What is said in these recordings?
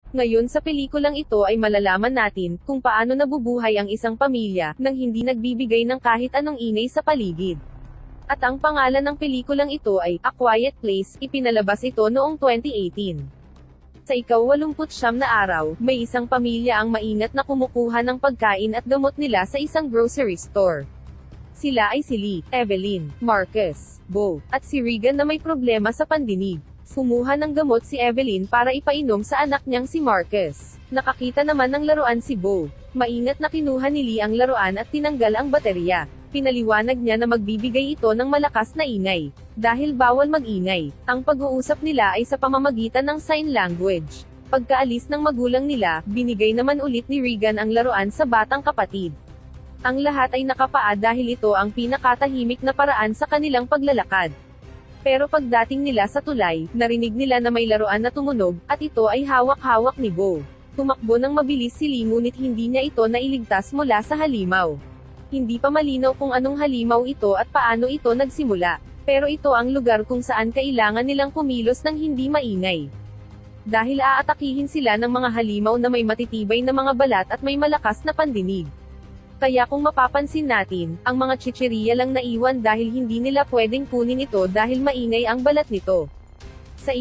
Ngayon sa pelikulang ito ay malalaman natin kung paano nabubuhay ang isang pamilya nang hindi nagbibigay ng kahit anong ingay sa paligid. At ang pangalan ng pelikulang ito ay A Quiet Place, ipinalabas ito noong 2018. Sa ika-89 na araw, may isang pamilya ang maingat na kumukuha ng pagkain at gamot nila sa isang grocery store. Sila ay si Lee, Evelyn, Marcus, Bo, at si Regan na may problema sa pandinig. Kumuha ng gamot si Evelyn para ipainom sa anak niyang si Marcus. Nakakita naman ng laruan si Bo. Maingat na kinuha ni Lee ang laruan at tinanggal ang baterya. Pinaliwanag niya na magbibigay ito ng malakas na ingay. Dahil bawal mag-ingay, ang pag-uusap nila ay sa pamamagitan ng sign language. Pagkaalis ng magulang nila, binigay naman ulit ni Regan ang laruan sa batang kapatid. Ang lahat ay nakapaa dahil ito ang pinakatahimik na paraan sa kanilang paglalakad. Pero pagdating nila sa tulay, narinig nila na may laruan na tumunog, at ito ay hawak-hawak ni Bo. Tumakbo ng mabilis si Lee ngunit hindi niya ito nailigtas mula sa halimaw. Hindi pa malinaw kung anong halimaw ito at paano ito nagsimula. Pero ito ang lugar kung saan kailangan nilang kumilos ng hindi maingay. Dahil aatakihin sila ng mga halimaw na may matitibay na mga balat at may malakas na pandinig. Kaya kung mapapansin natin, ang mga chichirya lang naiwan dahil hindi nila pwedeng kunin ito dahil maingay ang balat nito. Sa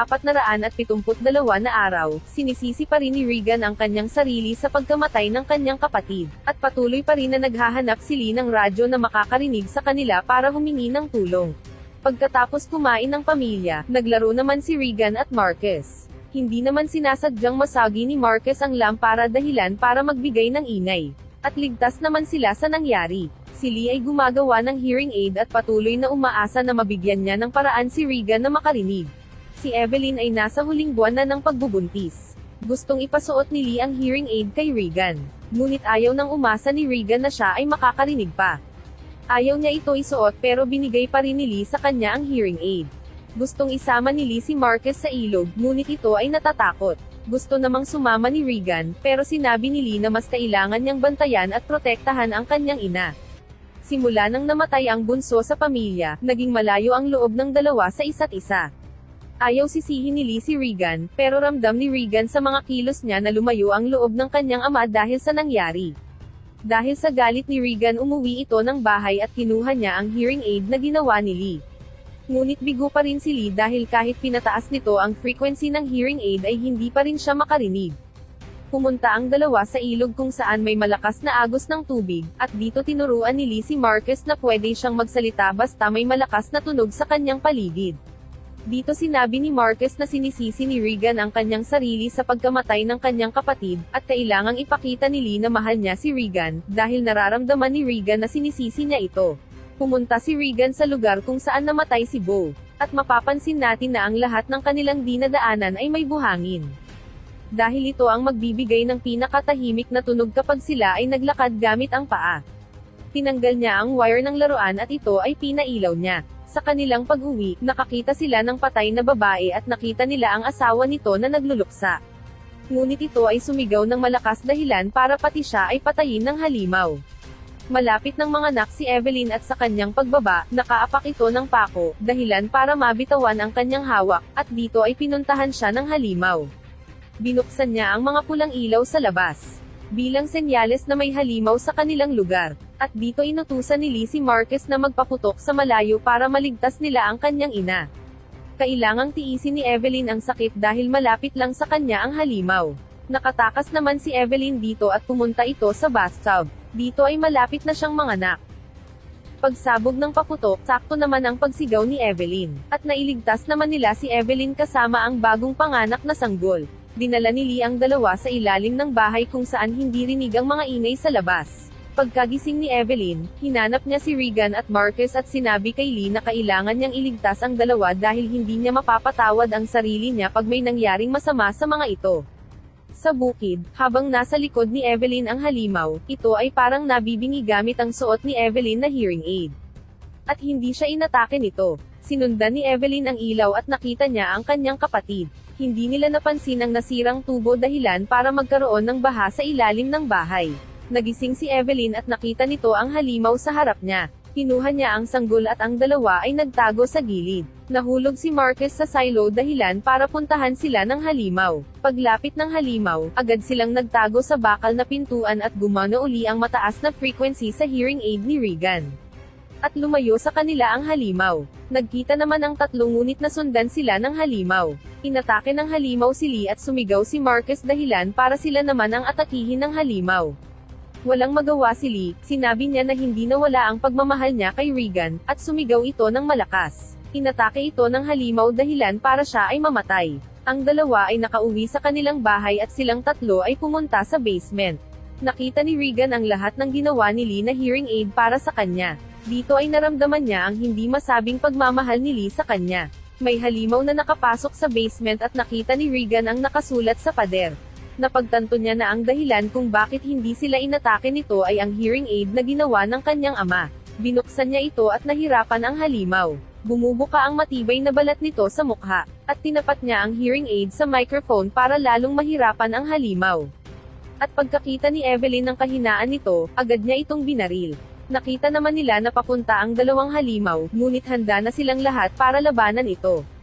ika-472 na araw, sinisisi pa rin ni Regan ang kanyang sarili sa pagkamatay ng kanyang kapatid, at patuloy pa rin na naghahanap si Lee ng radyo na makakarinig sa kanila para humingi ng tulong. Pagkatapos kumain ng pamilya, naglaro naman si Regan at Marcus. Hindi naman sinasadyang masagi ni Marcus ang lampara dahilan para magbigay ng ingay. At ligtas naman sila sa nangyari. Si Lee ay gumagawa ng hearing aid at patuloy na umaasa na mabigyan niya ng paraan si Regan na makarinig. Si Evelyn ay nasa huling buwan na ng pagbubuntis. Gustong ipasuot ni Lee ang hearing aid kay Regan. Ngunit ayaw nang umasa ni Regan na siya ay makakarinig pa. Ayaw niya ito isuot pero binigay pa rin ni Lee sa kanya ang hearing aid. Gustong isama ni Lee si Marcus sa ilog, ngunit ito ay natatakot. Gusto namang sumama ni Regan, pero sinabi ni Lee na mas kailangan niyang bantayan at protektahan ang kanyang ina. Simula nang namatay ang bunso sa pamilya, naging malayo ang loob ng dalawa sa isa't isa. Ayaw sisihin ni Lee si Regan, pero ramdam ni Regan sa mga kilos niya na lumayo ang loob ng kanyang ama dahil sa nangyari. Dahil sa galit ni Regan umuwi ito ng bahay at kinuha niya ang hearing aid na ginawa ni Lee. Ngunit bigo pa rin si Lee dahil kahit pinataas nito ang frequency ng hearing aid ay hindi pa rin siya makarinig. Pumunta ang dalawa sa ilog kung saan may malakas na agos ng tubig, at dito tinuruan ni Lee si Marcus na pwede siyang magsalita basta may malakas na tunog sa kanyang paligid. Dito sinabi ni Marcus na sinisisi ni Regan ang kanyang sarili sa pagkamatay ng kanyang kapatid, at kailangang ipakita ni Lee na mahal niya si Regan, dahil nararamdaman ni Regan na sinisisi niya ito. Pumunta si Regan sa lugar kung saan namatay si Bo. At mapapansin natin na ang lahat ng kanilang dinadaanan ay may buhangin. Dahil ito ang magbibigay ng pinakatahimik na tunog kapag sila ay naglakad gamit ang paa. Tinanggal niya ang wire ng laruan at ito ay pinailaw niya. Sa kanilang pag-uwi, nakakita sila ng patay na babae at nakita nila ang asawa nito na nagluluksa. Ngunit ito ay sumigaw ng malakas dahilan para pati siya ay patayin ng halimaw. Malapit ng mga anak si Evelyn at sa kanyang pagbaba, nakaapak ito ng pako, dahilan para mabitawan ang kanyang hawak, at dito ay pinuntahan siya ng halimaw. Binuksan niya ang mga pulang ilaw sa labas, bilang senyales na may halimaw sa kanilang lugar, at dito inutusan ni Lee si Marcus na magpaputok sa malayo para maligtas nila ang kanyang ina. Kailangang tiisin ni Evelyn ang sakit dahil malapit lang sa kanya ang halimaw. Nakatakas naman si Evelyn dito at pumunta ito sa bathtub. Dito ay malapit na siyang manganak. Pagsabog ng paputok, sakto naman ang pagsigaw ni Evelyn. At nailigtas naman nila si Evelyn kasama ang bagong panganak na sanggol. Dinala ni Lee ang dalawa sa ilalim ng bahay kung saan hindi rinig ang mga ingay sa labas. Pagkagising ni Evelyn, hinanap niya si Regan at Marcus at sinabi kay Lee na kailangan niyang iligtas ang dalawa dahil hindi niya mapapatawad ang sarili niya pag may nangyaring masama sa mga ito. Sa bukid, habang nasa likod ni Evelyn ang halimaw, ito ay parang nabibingi gamit ang suot ni Evelyn na hearing aid. At hindi siya inatake nito. Sinundan ni Evelyn ang ilaw at nakita niya ang kanyang kapatid. Hindi nila napansin ang nasirang tubo dahilan para magkaroon ng baha sa ilalim ng bahay. Nagising si Evelyn at nakita nito ang halimaw sa harap niya. Kinuha niya ang sanggol at ang dalawa ay nagtago sa gilid. Nahulog si Marcus sa silo dahilan para puntahan sila ng halimaw. Paglapit ng halimaw, agad silang nagtago sa bakal na pintuan at gumana uli ang mataas na frequency sa hearing aid ni Regan. At lumayo sa kanila ang halimaw. Nagkita naman ang tatlo ngunit nasundan sila ng halimaw. Inatake ng halimaw si Lee at sumigaw si Marcus dahilan para sila naman ang atakihin ng halimaw. Walang magawa si Lee, sinabi niya na hindi nawala ang pagmamahal niya kay Regan, at sumigaw ito ng malakas. Inatake ito ng halimaw dahilan para siya ay mamatay. Ang dalawa ay nakauwi sa kanilang bahay at silang tatlo ay pumunta sa basement. Nakita ni Regan ang lahat ng ginawa ni Lee na hearing aid para sa kanya. Dito ay naramdaman niya ang hindi masabing pagmamahal ni Lee sa kanya. May halimaw na nakapasok sa basement at nakita ni Regan ang nakasulat sa pader. Napagtanto niya na ang dahilan kung bakit hindi sila inatake nito ay ang hearing aid na ginawa ng kanyang ama. Binuksan niya ito at nahirapan ang halimaw. Bumubuka ang matibay na balat nito sa mukha, at tinapat niya ang hearing aid sa microphone para lalong mahirapan ang halimaw. At pagkakita ni Evelyn ng kahinaan nito, agad niya itong binaril. Nakita naman nila na papunta ang dalawang halimaw, ngunit handa na silang lahat para labanan ito.